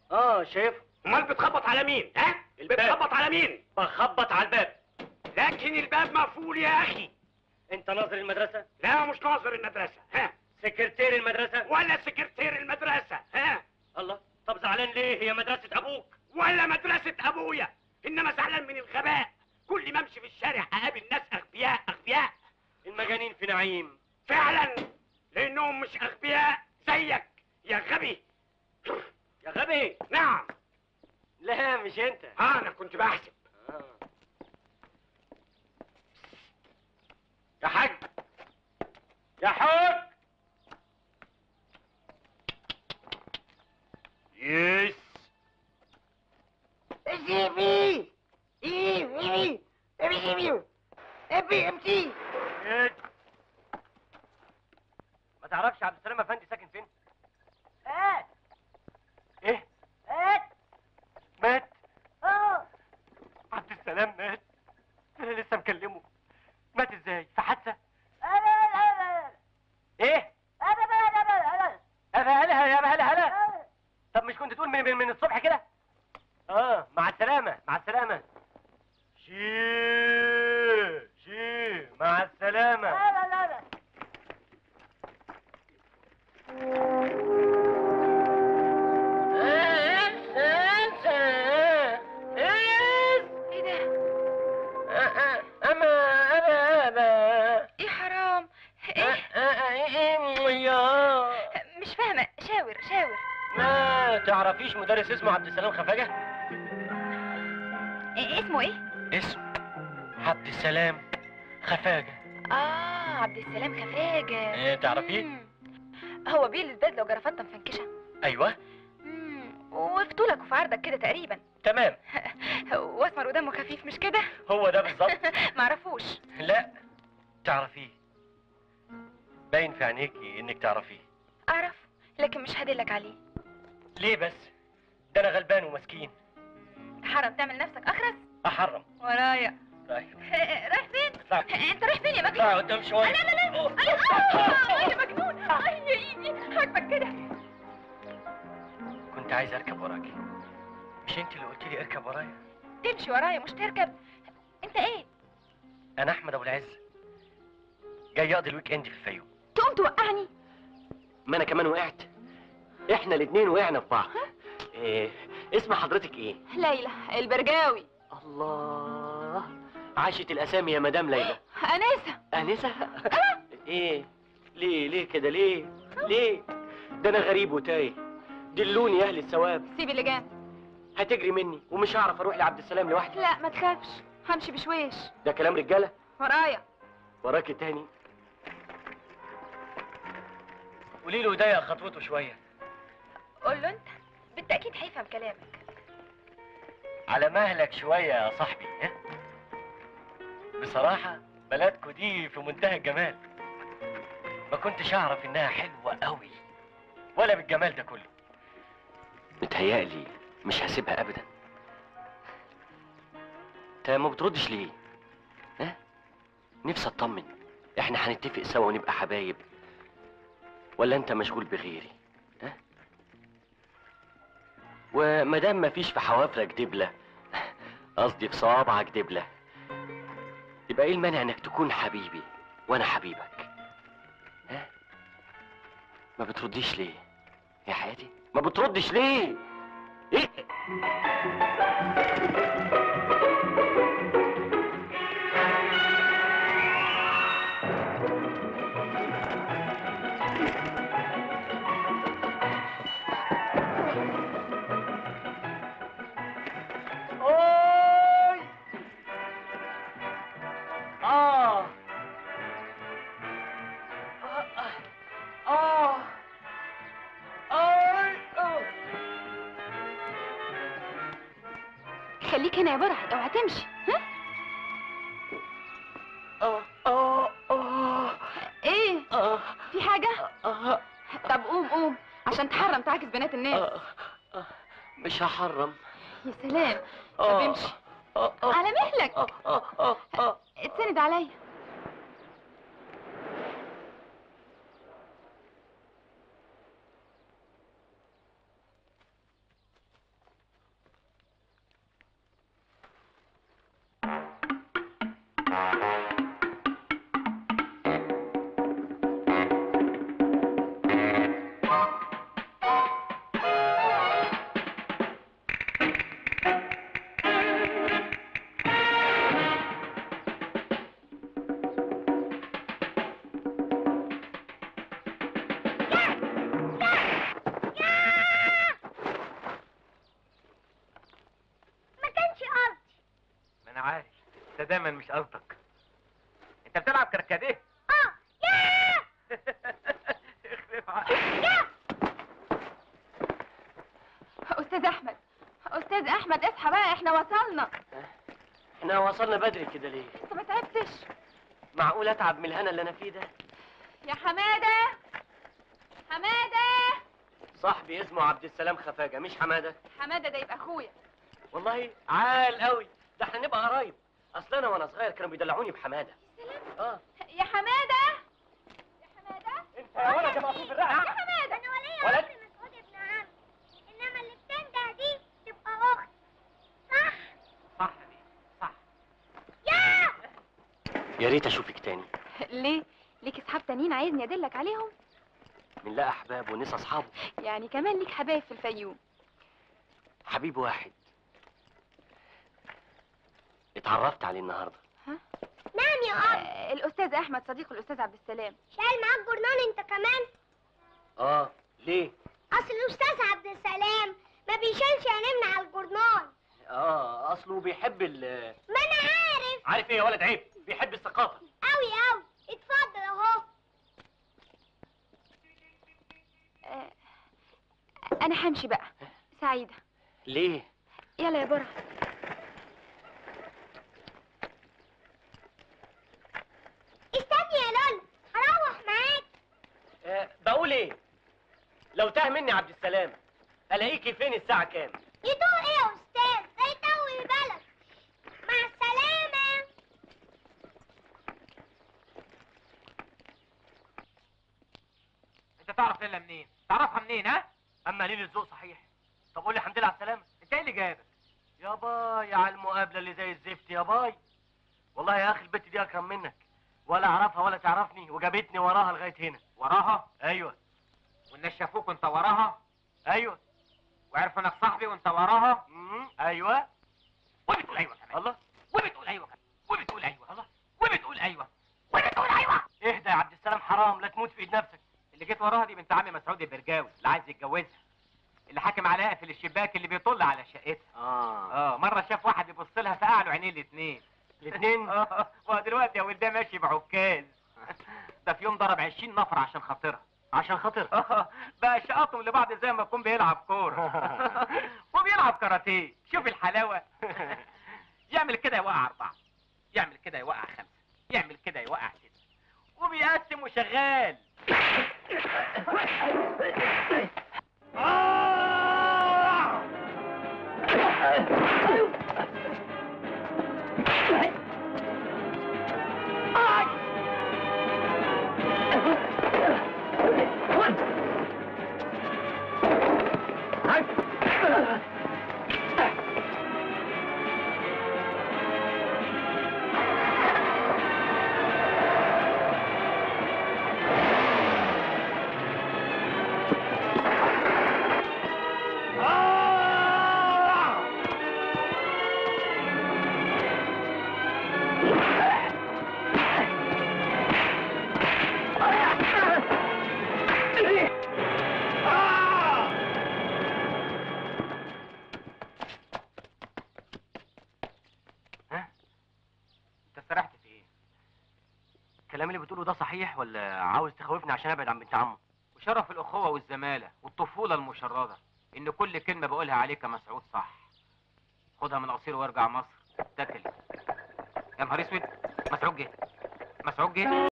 شايف. امال بتخبط على مين؟ ها؟ الباب. بتخبط على مين؟ بخبط على الباب. لكن الباب مقفول يا اخي. انت ناظر المدرسه؟ لا مش ناظر المدرسه. ها؟ سكرتير المدرسه؟ ولا سكرتير المدرسه. ها؟ الله، طب زعلان ليه؟ هي مدرسه ابوك. ولا مدرسه ابويا، انما زعلان من الغباء. كل ما امشي في الشارع اقابل ناس اغبياء اغبياء. المجانين في نعيم. فعلا، لانهم مش اغبياء زيك يا غبي. يا غبي؟ نعم. لا مش انت. انا كنت بحسب. يا حاج، يا حاج. يس. جيبي جيبي جيبي ابي امشي. ما تعرفش عبد السلام افندي ساكن فين؟ هات ايه؟ هات. مات؟ عبد السلام مات؟ انا لسه مكلمه. مات ازاي؟ في حادثه؟ ايه؟ هلا يا هلا. طب مش كنت تقول من الصبح كده؟ مع السلامة، مع السلامة. شي مع السلامة. ايه ده؟ ايه حرام؟ مش فاهمة. شاور. ما تعرفيش مدرس اسمه عبد السلام خفاجة؟ اسمه ايه؟ اسمه عبد السلام خفاجة. عبد السلام خفاجة. ايه تعرفيه؟ هو بيلبس بدلة وجرافطة مفنكشة. ايوه. وفي طولك وفي عرضك كده تقريبا. تمام. واسمر ودمه خفيف مش كده؟ هو ده بالظبط. معرفوش. لا تعرفيه، باين في عينيكي انك تعرفيه. اعرف لكن مش هدلك عليه. ليه بس؟ ده انا غلبان ومسكين. تحرم تعمل نفسك اخرس؟ احرم. ورايا. طيب. رايح فين؟ اطلع. انت رايح فين يا مجنون؟ اطلع قدام شويه. لا يا مجنون. يا ايدي حاجبك كده. كنت عايز اركب وراكي، مش انت اللي قلت لي اركب ورايا؟ تمشي ورايا مش تركب. انت ايه؟ انا احمد ابو العز، جاي اقضي الويك اند في الفيوم. تقوم توقعني؟ ما انا كمان وقعت، احنا الاثنين وقعنا في بعض. اسم حضرتك ايه؟ ليلى البرجاوي. الله، عاشت الاسامي يا مدام ليلى. انسه. ايه ليه كده؟ ليه ده انا غريب وتايه، دلوني يا اهل الثواب. سيب اللي جنب. هتجري مني ومش هعرف اروح لعبد السلام لوحدي. لا ما تخافش، همشي بشويش. ده كلام رجاله. ورايا. وراكي تاني؟ قولي له يضيق خطوته شويه. قول له انت، بالتاكيد هيفهم كلامك. على مهلك شويه يا صاحبي. بصراحه بلدكوا دي في منتهى الجمال، ما كنتش اعرف انها حلوه قوي ولا بالجمال ده كله. متهيألي مش هسيبها ابدا. انت ما بتردش ليه؟ نفسي اطمن، احنا هنتفق سوا ونبقى حبايب ولا انت مشغول بغيري؟ ومادام مفيش في حوافرك دبله، قصدي في صوابعك دبله، يبقى ايه المانع انك تكون حبيبي وانا حبيبك؟ ما بترديش ليه يا حياتي؟ ما بتردش ليه؟ ايه؟ خليك هنا يا برعي، اوعى تمشي. ايه؟ في حاجة؟ طب قوم عشان تحرم تعاكس بنات الناس. مش هحرم. يا سلام. طب امشي على مهلك. اتسند عليا. دايما مش قصدك. انت بتلعب كركديه؟ ياه اخلف عقلك. استاذ احمد، استاذ احمد اصحى بقى، احنا وصلنا. احنا وصلنا بدري كده ليه؟ انت ما تعبتش؟ معقول اتعب من الهنا اللي انا فيه ده؟ يا حماده، حماده. صاحبي اسمه عبد السلام خفاجه، مش حماده. حماده ده يبقى اخويا. والله عال قوي، ده احنا نبقى قرايب. اصل انا وانا صغير كانوا بيدلعوني بحماده. اه يا حماده، يا حماده. انت يا ولد يا مقفول بالرقبه. يا حماده. انا وليا ولد. امر مسعود ابن عم، انما اللي بتنده دي تبقى اخت. صح؟ صح دي صح. ياه يا ريت اشوفك تاني. ليه؟ ليك اصحاب تانيين عايزني ادلك عليهم؟ من لا احباب ونسى اصحابه. يعني كمان ليك حبايب في الفيوم؟ حبيب واحد اتعرفت عليه النهارده. نعم يا اب. الاستاذ احمد صديق الاستاذ عبد السلام. شايل معاك جورنال انت كمان؟ اه ليه؟ اصل الاستاذ عبد السلام ما بيشيلش عينيه على الجورنال. اه اصله بيحب ما انا عارف. عارف ايه يا ولد؟ عيب، بيحب الثقافه. قوي قوي. اتفضل اهو. انا همشي بقى. سعيده. ليه؟ يلا يا برع. استني يا لول، هروح معاك. بقول ايه؟ لو تاه مني عبد السلام الاقيكي فين الساعه كام؟ يدوق ايه يا استاذ؟ ده يتوه بالك. مع السلامه. انت تعرف ليلى منين؟ تعرفها منين ها؟ اما قليل الذوق صحيح. طب قول لي الحمد لله على السلامه. انت ايه اللي جابك؟ يا باي على المقابله اللي زي الزفت يا باي. والله يا اخي البت دي اكرم منك، ولا اعرفها ولا تعرفني، وجابتني وراها لغايه هنا. وراها؟ ايوه والناس شافوك وانت وراها؟ ايوه. وعرفوا انك صاحبي وانت وراها؟ ايوه. وبتقول ايوه كمان. الله. وبتقول ايوه كمان. وبتقول ايوه. الله. وبتقول ايوه. وبتقول ايوه. اهدى يا عبد السلام، حرام لا تموت في ايد نفسك. اللي جيت وراها دي بنت عم مسعود البرجاوي اللي عايز يتجوزها، اللي حاكم عليها في الشباك اللي بيطل على شقتها. مره شاف واحد بيبص لها فقع له عينيه الاثنين. الاثنين؟ ودلوقتي يا ولد ده ماشي بعكاز. ده في يوم ضرب 20 نفر عشان خاطرها. عشان خاطر؟ بقى شقطهم لبعض زي ما يكون بيلعب كوره. وبيلعب كاراتيه. شوف الحلاوه. يعمل كده يوقع 4، يعمل كده يوقع 5، يعمل كده يوقع 6، وبيقسم وشغال. الكلام اللي بتقوله ده صحيح ولا عاوز تخوفني عشان ابعد عن بنت عمه؟ وشرف الاخوه والزماله والطفوله المشرده ان كل كلمه بقولها عليك يا مسعود صح. خدها من قصير وارجع مصر اتكل. يا نهار اسود، مسعود جه. مسعود جه.